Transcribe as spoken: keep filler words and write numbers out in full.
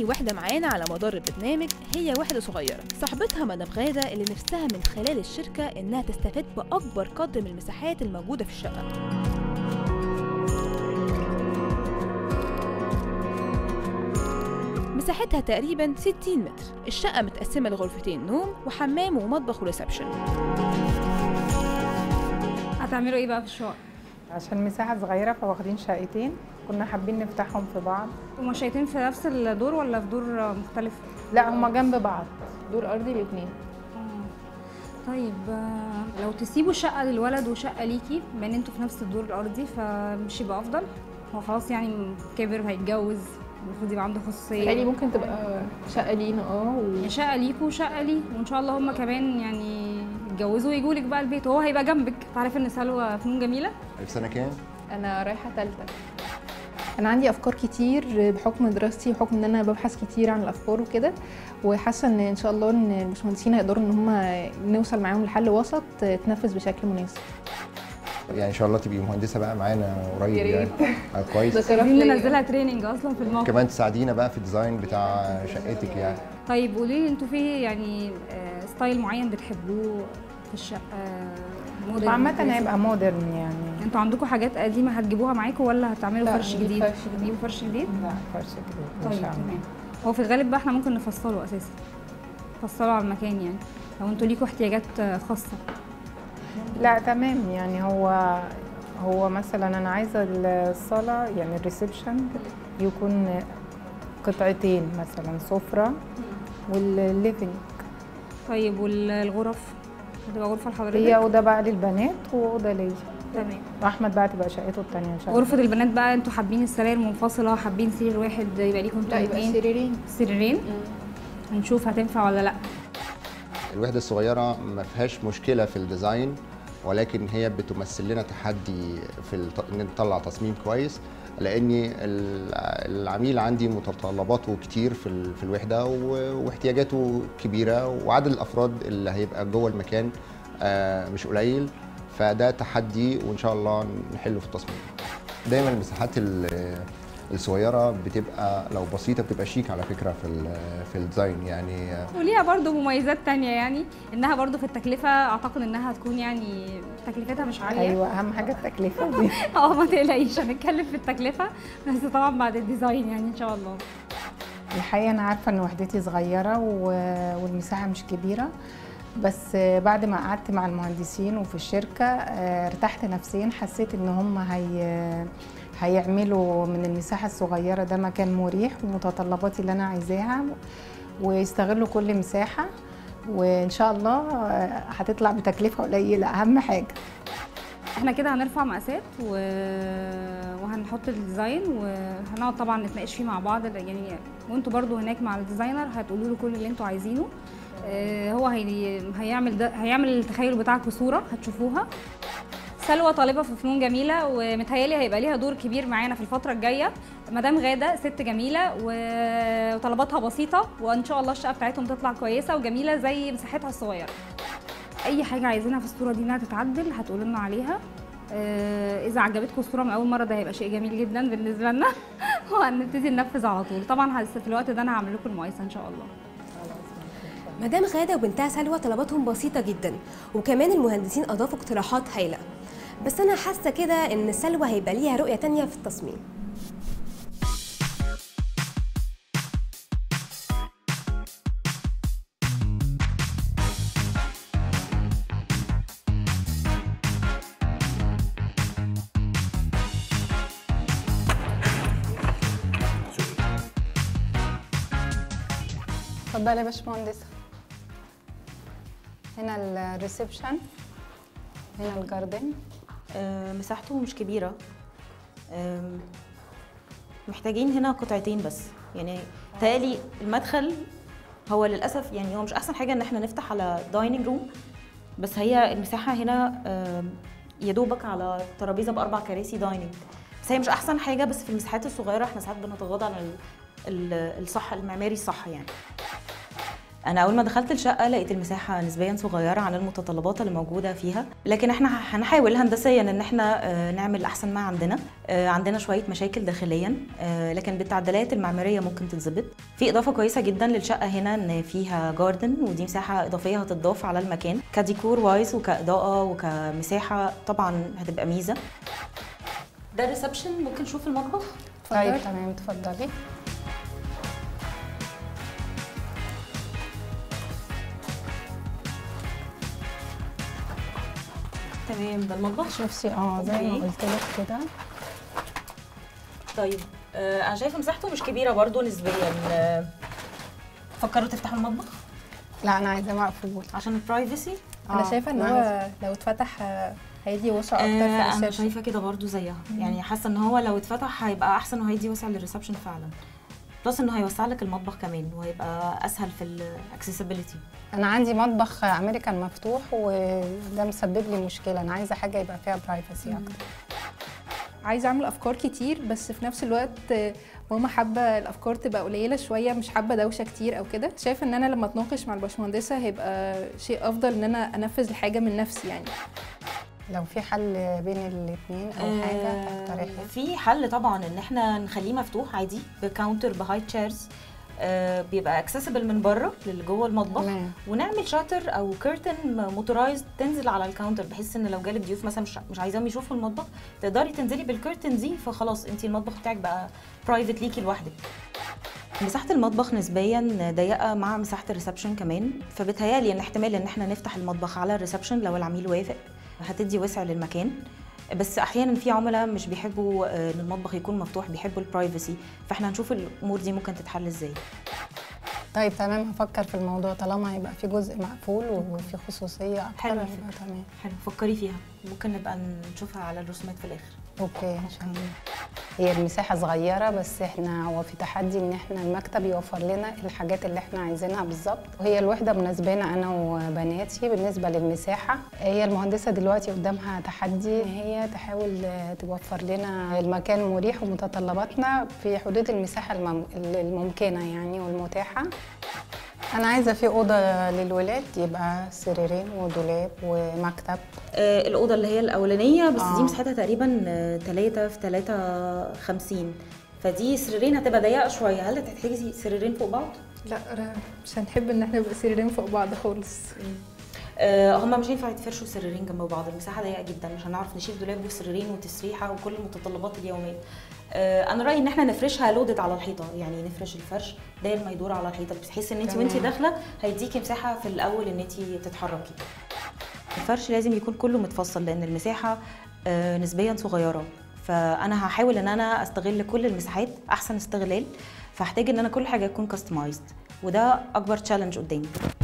وحدة معانا على مدار البرنامج هي وحدة صغيرة صاحبتها مدام غادة اللي نفسها من خلال الشركة إنها تستفاد بأكبر قدر من المساحات الموجودة في الشقة. مساحتها تقريباً ستين متر، الشقة متقسمة لغرفتين نوم وحمام ومطبخ وريسبشن. هتعملوا ايه بقى في الشقة؟ عشان مساحة صغيرة فواخدين شقتين، كنا حابين نفتحهم في بعض. هما شقتين في نفس الدور ولا في دور مختلف؟ لا هما جنب بعض، دور أرضي الاتنين. طيب لو تسيبوا شقة للولد وشقة ليكي بما ان انتوا في نفس الدور الأرضي فمش يبقى أفضل؟ هو خلاص يعني كبر هيتجوز، المفروض يبقى عنده خصوصيه. يعني ممكن تبقى شقه لينا اه و... شقه ليكوا وشقه ليه، وان شاء الله هم كمان يعني يتجوزوا ويجوا لك بقى البيت وهو هيبقى جنبك. تعرف ان سلوى فنون جميله؟ في سنه كام؟ انا رايحه ثالثه. انا عندي افكار كتير بحكم دراستي وحكم ان انا ببحث كتير عن الافكار وكده، وحاسه ان ان شاء الله ان الباشمهندسين هيقدروا ان هم نوصل معاهم لحل وسط تنفذ بشكل مناسب. يعني ان شاء الله تبقي مهندسه بقى معانا قريب يعني. كويس. عايزين ننزلها تريننج اصلا في الموقع. كمان تساعدينا بقى في الديزاين بتاع شقتك يعني. طيب قولي لي انتوا في يعني ستايل معين بتحبوه في الشقه؟ مودرن عامه هيبقى مودرن يعني. انتوا عندكم حاجات قديمه هتجيبوها معاكم ولا هتعملوا فرش جديد؟ فرش جديد. فرش جديد؟ لا فرش جديد. طيب تمام. هو في الغالب بقى احنا ممكن نفصله اساسا. نفصله على المكان يعني لو انتوا ليكوا احتياجات خاصه. لا تمام يعني هو هو مثلا انا عايزه الصاله يعني الريسبشن يكون قطعتين مثلا سفره والليفنج. طيب والغرف هتبقى غرفه لحضرتك؟ هي اوضه بقى للبنات واوضه ليا. تمام. واحمد بقى تبقى شقته الثانيه ان شاء الله. غرفه البنات بقى انتوا حابين السراير منفصله، حابين سرير واحد يبقى ليكم انتوا الاثنين؟ لا يبقى سريرين. سريرين؟ هنشوف هتنفع ولا لا. الوحده الصغيره ما فيهاش مشكله في الديزاين، ولكن هي بتمثل لنا تحدي في الت... ان نطلع تصميم كويس، لان العميل عندي متطلباته كتير في ال... في الوحده و... واحتياجاته كبيره، وعدد الافراد اللي هيبقى جوه المكان آه مش قليل، فده تحدي وان شاء الله نحله في التصميم. دايما المساحات الصغيره بتبقى لو بسيطه بتبقى شيك على فكره في في الديزاين يعني. وليها برضو مميزات تانية يعني انها برضو في التكلفه اعتقد انها هتكون يعني تكلفتها مش عاليه. ايوه اهم حاجه التكلفه دي. اه ما تقلقيش هنتكلم في التكلفه بس طبعا بعد الديزاين يعني ان شاء الله. الحقيقه انا عارفه ان وحدتي صغيره والمساحه مش كبيره، بس بعد ما قعدت مع المهندسين وفي الشركه ارتحت نفسيا، حسيت ان هم هي هيعملوا من المساحة الصغيرة ده مكان مريح ومتطلباتي اللي أنا عايزاها، ويستغلوا كل مساحة، وإن شاء الله هتطلع بتكلفة قليلة أهم حاجة. احنا كده هنرفع مقاسات و... وهنحط الديزاين وهنقعد طبعا نتناقش فيه مع بعض يعني، وانتوا برضو هناك مع الديزاينر هتقولوا له كل اللي انتوا عايزينه. هو هي... هيعمل ده هيعمل التخيل بتاعكم صورة هتشوفوها. سلوى طالبه في فنون جميله ومتهيالي هيبقى ليها دور كبير معانا في الفتره الجايه. مدام غاده ست جميله وطلباتها بسيطه، وان شاء الله الشقه بتاعتهم تطلع كويسه وجميله زي مساحتها الصغيره. اي حاجه عايزينها في الصوره دي انها تتعدل هتقولوا لنا عليها. اذا عجبتكم الصوره من اول مره ده هيبقى شيء جميل جدا بالنسبه لنا وهنبتدي ننفذ على طول. طبعا في الوقت ده انا هعمل لكم المقايسه ان شاء الله. مدام غاده وبنتها سلوى طلباتهم بسيطه جدا، وكمان المهندسين اضافوا اقتراحات هايله، بس أنا حاسة كده إن سلوى هيبقى ليها رؤية تانية في التصميم. اتفضلي يا باشمهندسة. هنا الريسبشن، هنا الجاردن. آه مساحته مش كبيرة، آه محتاجين هنا قطعتين بس يعني. تالي المدخل هو للأسف يعني هو مش أحسن حاجة إن احنا نفتح على دايننج روم، بس هي المساحة هنا آه يدوبك على ترابيزة بأربع كراسي دايننج، بس هي مش أحسن حاجة. بس في المساحات الصغيرة احنا ساعات بنتغاضى عن الصح المعماري الصح يعني. انا اول ما دخلت الشقه لقيت المساحه نسبيا صغيره عن المتطلبات اللي موجوده فيها، لكن احنا هنحاول هندسيا ان احنا نعمل احسن ما عندنا. عندنا شويه مشاكل داخليا، لكن بالتعديلات المعماريه ممكن تتظبط. في اضافه كويسه جدا للشقه هنا ان فيها جاردن، ودي مساحه اضافيه هتضاف على المكان كديكور وايز وكاضاءه وكمساحه، طبعا هتبقى ميزه. ده الريسبشن، ممكن نشوف المطبخ؟ طيب تمام، اتفضلي. تمام، ده المطبخ. نفسي اه زي ما قلت لك كده. طيب آه انا شايفه مساحته مش كبيره برضو نسبيا. آه فكروا تفتحوا المطبخ؟ لا انا عايزاه مقفول عشان البرايفسي. انا شايفه ان هو لو اتفتح هيدي وسع اكتر في الريسبشن. انا شايفه كده برضو زيها، يعني حاسه ان هو لو اتفتح هيبقى احسن وهيدي وسع للريسبشن فعلا، بلس انه هيوسع لك المطبخ كمان وهيبقى اسهل في الاكسسبيليتي. انا عندي مطبخ امريكان مفتوح وده مسبب لي مشكله، انا عايزه حاجه يبقى فيها برايفسي اكتر. عايزه اعمل افكار كتير، بس في نفس الوقت ماما حابه الافكار تبقى قليله شويه، مش حابه دوشه كتير او كده. شايفه ان انا لما اتناقش مع الباشمهندسه هيبقى شيء افضل ان انا انفذ الحاجه من نفسي. يعني لو في حل بين الاثنين او حاجه تقترحيها؟ في حل طبعا، ان احنا نخليه مفتوح عادي بكاونتر بهاي تشيرز، آه بيبقى اكسسبل من بره للي جوه المطبخ. مم. ونعمل شاتر او كيرتن موتورايزد تنزل على الكاونتر، بحيث ان لو جالك ضيوف مثلا مش مش عايزاهم يشوفوا المطبخ، تقدري تنزلي بالكيرتن دي، فخلاص انت المطبخ بتاعك بقى برايفت ليكي لوحدك. مساحه المطبخ نسبيا ضيقه مع مساحه الريسبشن كمان، فبتهيالي ان احتمال ان احنا نفتح المطبخ على الريسبشن لو العميل وافق، هتدي وسع للمكان. بس احيانا في عملاء مش بيحبوا ان المطبخ يكون مفتوح، بيحبوا البرايفسي، فاحنا هنشوف الامور دي ممكن تتحل ازاي. طيب تمام، هفكر في الموضوع طالما هيبقى في جزء مقفول وفي خصوصيه اكتر. حلو، تمام، حلو، فكري فيها، ممكن نبقى نشوفها على الرسومات في الاخر. اوكي ان شاء الله. هي المساحه صغيره، بس احنا هو في تحدي ان احنا المكتب يوفر لنا الحاجات اللي احنا عايزينها بالظبط، وهي الوحده مناسبانا انا وبناتي. بالنسبه للمساحه، هي المهندسه دلوقتي قدامها تحدي ان هي تحاول توفر لنا المكان مريح ومتطلباتنا في حدود المساحه الممكنه يعني والمتاحه. أنا عايزة في أوضة للولاد يبقى سريرين ودولاب ومكتب. آه الأوضة اللي هي الأولانية بس آه. دي مساحتها تقريبا تلاتة في تلاتة خمسين، فدي سريرين هتبقى ضيقة شوية. هل هتحتاجي سريرين فوق بعض؟ لا مش هنحب إن احنا نبقى سريرين فوق بعض خالص. آه هما مش هينفع يتفرشوا سريرين جنب بعض، المساحة ضيقة جدا، مش هنعرف نشيل دولاب وسريرين وتسريحة وكل المتطلبات اليومية. آه انا رايي ان احنا نفرشها لودد على الحيطه، يعني نفرش الفرش داير ما يدور على الحيطه، بحيث ان انت وانت داخله هيديكي مساحه في الاول ان انت تتحركي. الفرش لازم يكون كله متفصل لان المساحه آه نسبيا صغيره، فانا هحاول ان انا استغل كل المساحات احسن استغلال، فهحتاج ان انا كل حاجه تكون كاستمايزد، وده اكبر تشالنج قدامي.